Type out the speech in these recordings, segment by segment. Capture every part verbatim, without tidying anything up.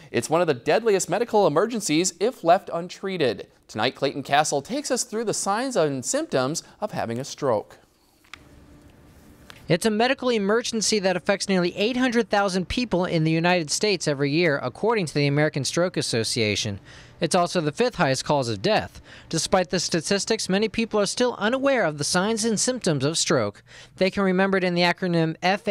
It's one of the deadliest medical emergencies if left untreated. Tonight, Clayton Castle takes us through the signs and symptoms of having a stroke. It's a medical emergency that affects nearly eight hundred thousand people in the United States every year, according to the American Stroke Association. It's also the fifth highest cause of death. Despite the statistics, many people are still unaware of the signs and symptoms of stroke. They can remember it in the acronym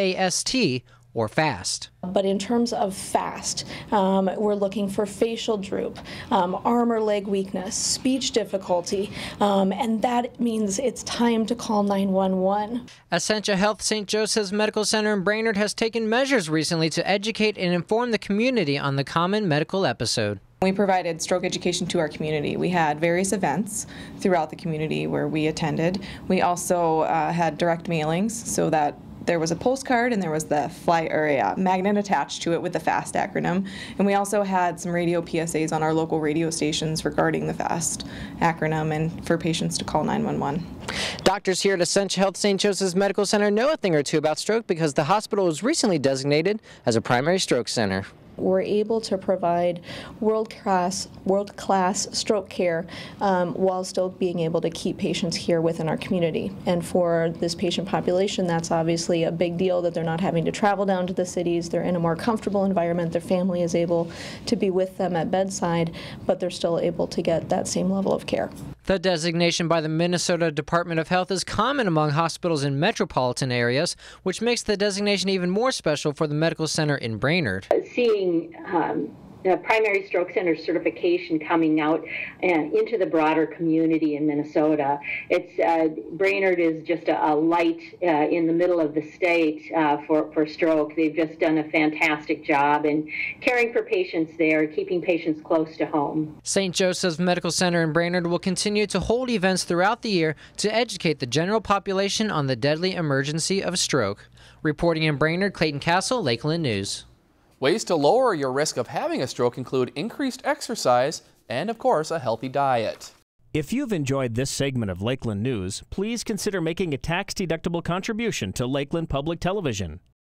FAST, or FAST. But in terms of FAST, um, we're looking for facial droop, um, arm or leg weakness, speech difficulty, um, and that means it's time to call nine one one. Essentia Health Saint Joseph's Medical Center in Brainerd has taken measures recently to educate and inform the community on the common medical episode. We provided stroke education to our community. We had various events throughout the community where we attended. We also uh, had direct mailings so that there was a postcard and there was the fly or a uh, magnet attached to it with the FAST acronym. And we also had some radio P S As on our local radio stations regarding the FAST acronym and for patients to call nine one one. Doctors here at Essentia Health Saint Joseph's Medical Center know a thing or two about stroke because the hospital was recently designated as a primary stroke center. We're able to provide world-class world-class stroke care um, while still being able to keep patients here within our community. And for this patient population, that's obviously a big deal that they're not having to travel down to the cities. They're in a more comfortable environment. Their family is able to be with them at bedside, but they're still able to get that same level of care. The designation by the Minnesota Department of Health is common among hospitals in metropolitan areas, which makes the designation even more special for the medical center in Brainerd. Seeing um, the primary stroke center certification coming out uh, into the broader community in Minnesota, it's uh, Brainerd is just a, a light uh, in the middle of the state uh, for, for stroke. They've just done a fantastic job in caring for patients there, keeping patients close to home. Saint Joseph's Medical Center in Brainerd will continue to hold events throughout the year to educate the general population on the deadly emergency of stroke. Reporting in Brainerd, Clayton Castle, Lakeland News. Ways to lower your risk of having a stroke include increased exercise and, of course, a healthy diet. If you've enjoyed this segment of Lakeland News, please consider making a tax-deductible contribution to Lakeland Public Television.